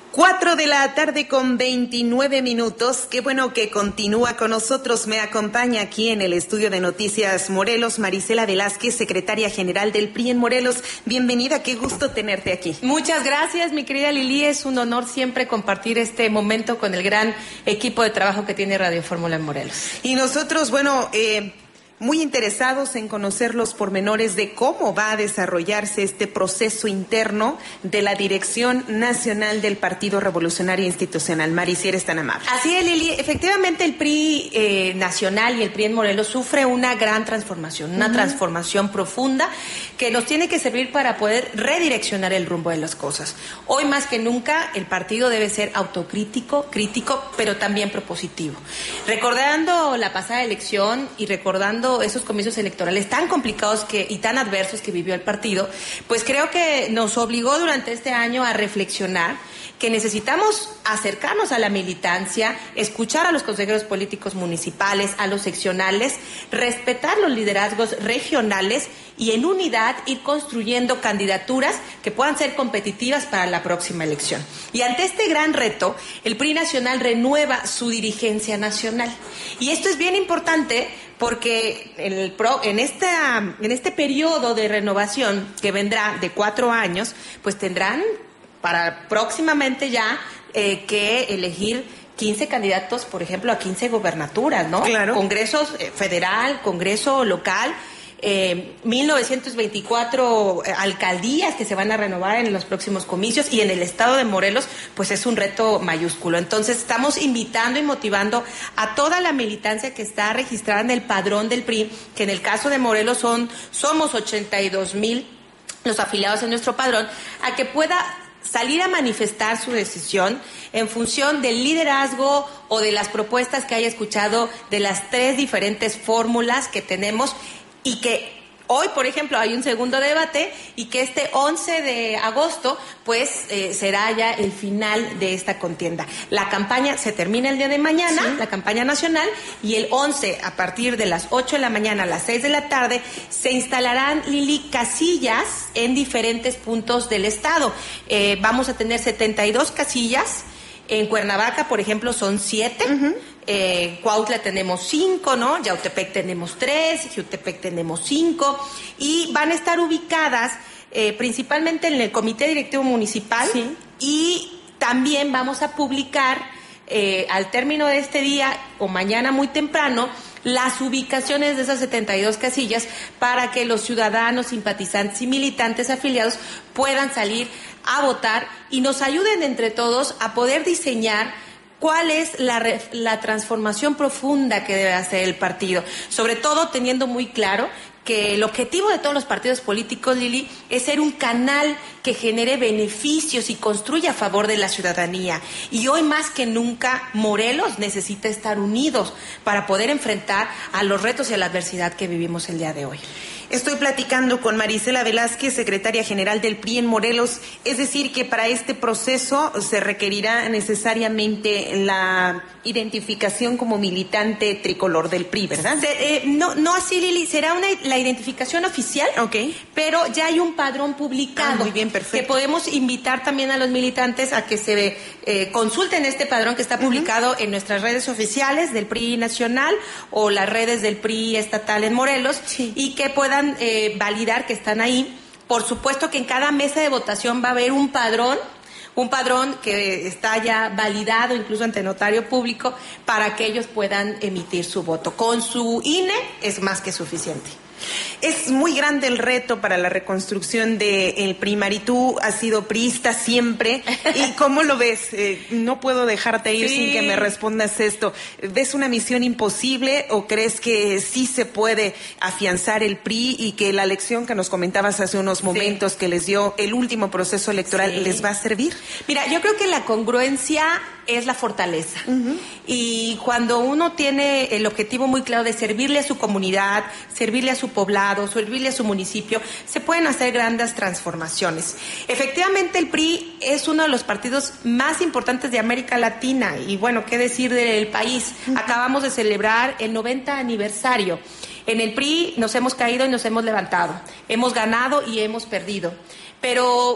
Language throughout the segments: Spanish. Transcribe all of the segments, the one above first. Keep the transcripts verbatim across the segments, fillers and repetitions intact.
Cuatro de la tarde con veintinueve minutos. Qué bueno que continúa con nosotros. Me acompaña aquí en el estudio de Noticias Morelos Marisela Velázquez, secretaria general del P R I en Morelos. Bienvenida, qué gusto tenerte aquí. Muchas gracias, mi querida Lili. Es un honor siempre compartir este momento con el gran equipo de trabajo que tiene Radio Fórmula en Morelos. Y nosotros, bueno, eh... muy interesados en conocer los pormenores de cómo va a desarrollarse este proceso interno de la Dirección Nacional del Partido Revolucionario Institucional. Mari, si eres tan amable. Así es, Lili. Efectivamente, el P R I eh, nacional y el P R I en Morelos sufre una gran transformación, una uh-huh. transformación profunda que nos tiene que servir para poder redireccionar el rumbo de las cosas. Hoy más que nunca, el partido debe ser autocrítico, crítico, pero también propositivo. Recordando la pasada elección y recordando esos comicios electorales tan complicados que, y tan adversos que vivió el partido, pues creo que nos obligó durante este año a reflexionar que necesitamos acercarnos a la militancia, escuchar a los consejeros políticos municipales, a los seccionales, respetar los liderazgos regionales y en unidad ir construyendo candidaturas que puedan ser competitivas para la próxima elección. Y ante este gran reto, el P R I nacional renueva su dirigencia nacional. Y esto es bien importante porque en, el pro, en, esta, en este periodo de renovación que vendrá de cuatro años, pues tendrán para próximamente ya eh, que elegir quince candidatos, por ejemplo, a quince gobernaturas, ¿no? Claro. Congreso eh, federal, Congreso local, eh, mil novecientos veinticuatro eh, alcaldías que se van a renovar en los próximos comicios, y en el estado de Morelos, pues es un reto mayúsculo. Entonces, estamos invitando y motivando a toda la militancia que está registrada en el padrón del P R I, que en el caso de Morelos son somos ochenta y dos mil los afiliados en nuestro padrón, a que pueda salir a manifestar su decisión en función del liderazgo o de las propuestas que haya escuchado de las tres diferentes fórmulas que tenemos, y que hoy, por ejemplo, hay un segundo debate, y que este once de agosto, pues, eh, será ya el final de esta contienda. La campaña se termina el día de mañana, sí. la campaña nacional, y el once, a partir de las ocho de la mañana a las seis de la tarde, se instalarán, Lili, casillas en diferentes puntos del estado. Eh, vamos a tener setenta y dos casillas. En Cuernavaca, por ejemplo, son siete. Uh-huh. Eh, Cuautla tenemos cinco, ¿no? Yautepec tenemos tres, Jiutepec tenemos cinco, y van a estar ubicadas eh, principalmente en el Comité Directivo Municipal, sí. y también vamos a publicar eh, al término de este día o mañana muy temprano las ubicaciones de esas setenta y dos casillas para que los ciudadanos, simpatizantes y militantes afiliados puedan salir a votar y nos ayuden entre todos a poder diseñar cuál es la, la transformación profunda que debe hacer el partido, sobre todo teniendo muy claro que el objetivo de todos los partidos políticos, Lili, es ser un canal que genere beneficios y construya a favor de la ciudadanía. Y hoy más que nunca, Morelos necesita estar unidos para poder enfrentar a los retos y a la adversidad que vivimos el día de hoy. Estoy platicando con Marisela Velázquez, secretaria general del P R I en Morelos. Es decir, que para este proceso se requerirá necesariamente la identificación como militante tricolor del P R I, ¿verdad? Se, eh, no, no así, Lili. Será una, la identificación oficial, okay. pero ya hay un padrón publicado. Ah, muy bien, perfecto. Que podemos invitar también a los militantes a que se eh, consulten este padrón que está publicado uh-huh. en nuestras redes oficiales del P R I nacional o las redes del P R I estatal en Morelos, sí. y que puedan Eh, validar que están ahí. Por supuesto que en cada mesa de votación va a haber un padrón, un padrón que está ya validado incluso ante notario público para que ellos puedan emitir su voto. Con su I N E es más que suficiente. Es muy grande el reto para la reconstrucción del P R I. Mari, tú has sido priista siempre. ¿Y cómo lo ves? Eh, no puedo dejarte ir sí. sin que me respondas esto. ¿Ves una misión imposible o crees que sí se puede afianzar el P R I y que la lección que nos comentabas hace unos momentos sí. que les dio el último proceso electoral sí. les va a servir? Mira, yo creo que la congruencia es la fortaleza. Uh-huh. Y cuando uno tiene el objetivo muy claro de servirle a su comunidad, servirle a su poblado, servirle a su municipio, se pueden hacer grandes transformaciones. Efectivamente, el P R I es uno de los partidos más importantes de América Latina y, bueno, qué decir del país. Uh-huh. Acabamos de celebrar el noventa aniversario. En el P R I nos hemos caído y nos hemos levantado. Hemos ganado y hemos perdido. Pero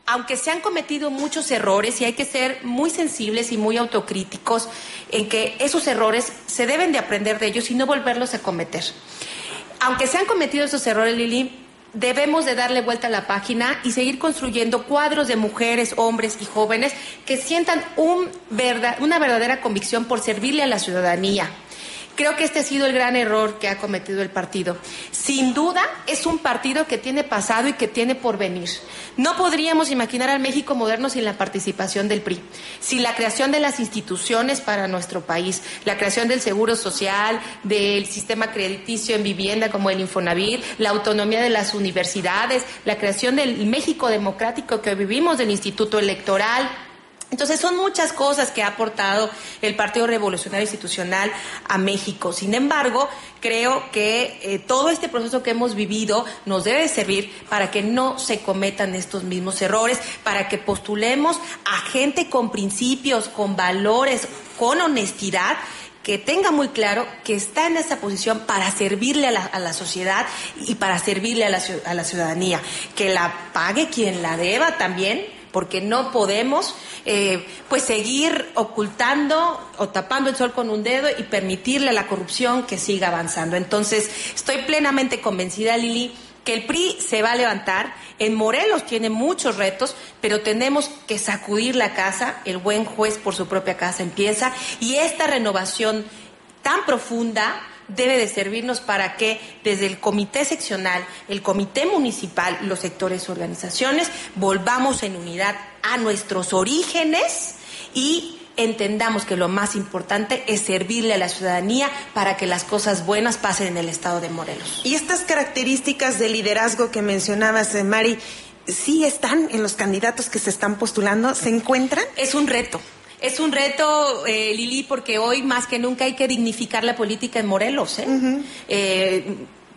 aunque se han cometido muchos errores y hay que ser muy sensibles y muy autocríticos en que esos errores se deben de aprender de ellos y no volverlos a cometer. Aunque se han cometido esos errores, Lili, debemos de darle vuelta a la página y seguir construyendo cuadros de mujeres, hombres y jóvenes que sientan un verdad, una verdadera convicción por servirle a la ciudadanía. Creo que este ha sido el gran error que ha cometido el partido. Sin duda, es un partido que tiene pasado y que tiene porvenir. No podríamos imaginar al México moderno sin la participación del P R I, sin la creación de las instituciones para nuestro país, la creación del Seguro Social, del sistema crediticio en vivienda como el Infonavit, la autonomía de las universidades, la creación del México democrático que hoy vivimos, del Instituto Electoral. Entonces son muchas cosas que ha aportado el Partido Revolucionario Institucional a México. Sin embargo, creo que eh, todo este proceso que hemos vivido nos debe servir para que no se cometan estos mismos errores, para que postulemos a gente con principios, con valores, con honestidad, que tenga muy claro que está en esa posición para servirle a la, a la sociedad y para servirle a la, a la ciudadanía. Que la pague quien la deba también, porque no podemos eh, pues seguir ocultando o tapando el sol con un dedo y permitirle a la corrupción que siga avanzando. Entonces, estoy plenamente convencida, Lili, que el P R I se va a levantar. En Morelos tiene muchos retos, pero tenemos que sacudir la casa. El buen juez por su propia casa empieza, y esta renovación tan profunda debe de servirnos para que desde el comité seccional, el comité municipal, los sectores y organizaciones, volvamos en unidad a nuestros orígenes y entendamos que lo más importante es servirle a la ciudadanía para que las cosas buenas pasen en el estado de Morelos. Y estas características de liderazgo que mencionabas, eh, Mari, ¿sí están en los candidatos que se están postulando? ¿Se encuentran? Es un reto. Es un reto, eh, Lili, porque hoy más que nunca hay que dignificar la política en Morelos. ¿eh? Uh-huh. Eh,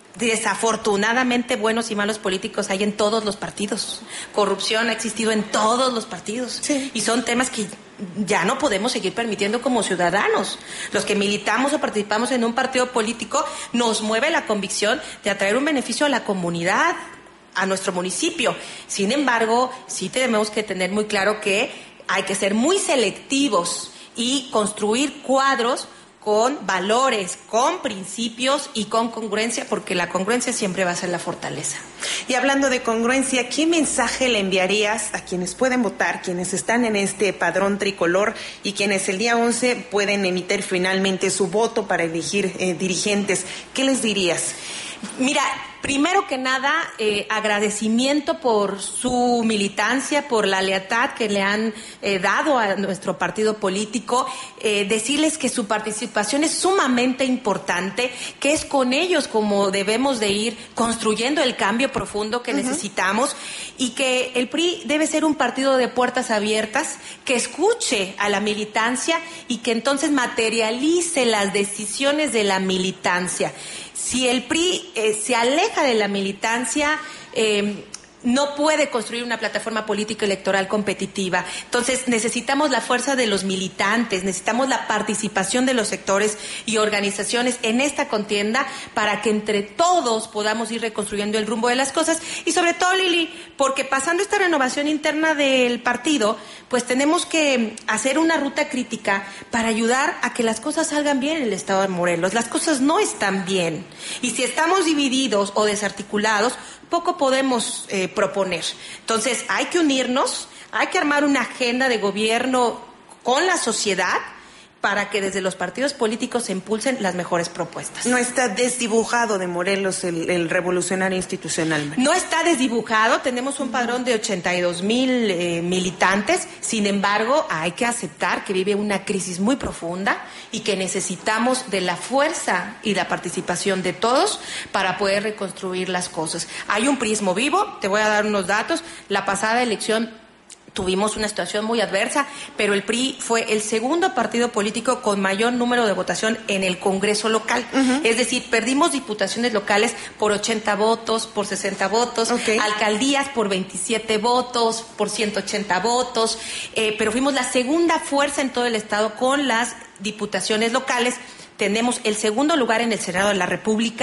desafortunadamente, buenos y malos políticos hay en todos los partidos. Corrupción ha existido en todos los partidos. Sí. Y son temas que ya no podemos seguir permitiendo como ciudadanos. Los que militamos o participamos en un partido político nos mueve la convicción de atraer un beneficio a la comunidad, a nuestro municipio. Sin embargo, sí tenemos que tener muy claro que hay que ser muy selectivos y construir cuadros con valores, con principios y con congruencia, porque la congruencia siempre va a ser la fortaleza. Y hablando de congruencia, ¿qué mensaje le enviarías a quienes pueden votar, quienes están en este padrón tricolor y quienes el día once pueden emitir finalmente su voto para elegir eh, dirigentes? ¿Qué les dirías? Mira, primero que nada, eh, agradecimiento por su militancia, por la lealtad que le han eh, dado a nuestro partido político, eh, decirles que su participación es sumamente importante, que es con ellos como debemos de ir construyendo el cambio profundo que uh-huh. necesitamos, y que el P R I debe ser un partido de puertas abiertas, que escuche a la militancia y que entonces materialice las decisiones de la militancia. Si el P R I eh, se aleja de la militancia, eh, no puede construir una plataforma política electoral competitiva. Entonces necesitamos la fuerza de los militantes, necesitamos la participación de los sectores y organizaciones en esta contienda para que entre todos podamos ir reconstruyendo el rumbo de las cosas. Y sobre todo, Lili, porque pasando esta renovación interna del partido, pues tenemos que hacer una ruta crítica para ayudar a que las cosas salgan bien en el estado de Morelos. Las cosas no están bien. Y si estamos divididos o desarticulados, poco podemos eh, proponer. Entonces, hay que unirnos, hay que armar una agenda de gobierno con la sociedad para que desde los partidos políticos se impulsen las mejores propuestas. No está desdibujado de Morelos el, el revolucionario institucional. No está desdibujado, tenemos un padrón de ochenta y dos mil eh, militantes, sin embargo, hay que aceptar que vive una crisis muy profunda y que necesitamos de la fuerza y la participación de todos para poder reconstruir las cosas. Hay un prismo vivo, te voy a dar unos datos. La pasada elección tuvimos una situación muy adversa, pero el P R I fue el segundo partido político con mayor número de votación en el Congreso local. Uh-huh. Es decir, perdimos diputaciones locales por ochenta votos, por sesenta votos, okay. alcaldías por veintisiete votos, por ciento ochenta votos, eh, pero fuimos la segunda fuerza en todo el estado con las diputaciones locales. Tenemos el segundo lugar en el Senado de la República,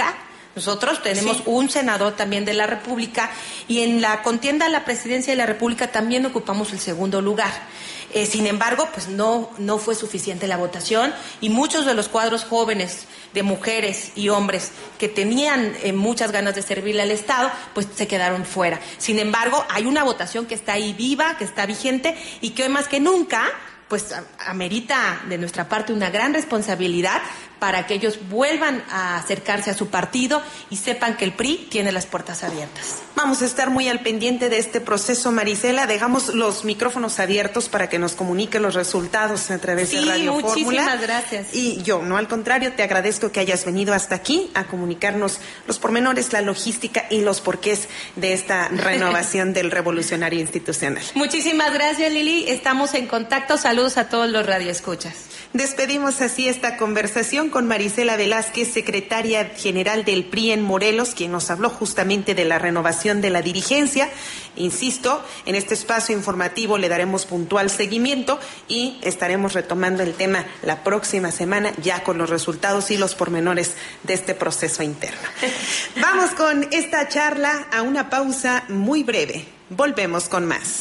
Nosotros tenemos Sí. un senador también de la República y en la contienda a la presidencia de la República también ocupamos el segundo lugar. Eh, sin embargo, pues no, no fue suficiente la votación y muchos de los cuadros jóvenes de mujeres y hombres que tenían eh, muchas ganas de servirle al Estado, pues se quedaron fuera. Sin embargo, hay una votación que está ahí viva, que está vigente y que hoy más que nunca pues amerita de nuestra parte una gran responsabilidad para que ellos vuelvan a acercarse a su partido y sepan que el P R I tiene las puertas abiertas. Vamos a estar muy al pendiente de este proceso, Marisela. Dejamos los micrófonos abiertos para que nos comunique los resultados a través Sí, de Radio Fórmula. muchísimas gracias. Y yo, no al contrario, te agradezco que hayas venido hasta aquí a comunicarnos los pormenores, la logística y los porqués de esta renovación del Revolucionario Institucional. Muchísimas gracias, Lili. Estamos en contacto. Saludos a todos los radioescuchas. Despedimos así esta conversación con Marisela Velázquez, secretaria general del P R I en Morelos, quien nos habló justamente de la renovación de la dirigencia. Insisto, en este espacio informativo le daremos puntual seguimiento y estaremos retomando el tema la próxima semana ya con los resultados y los pormenores de este proceso interno. Vamos con esta charla a una pausa muy breve. Volvemos con más.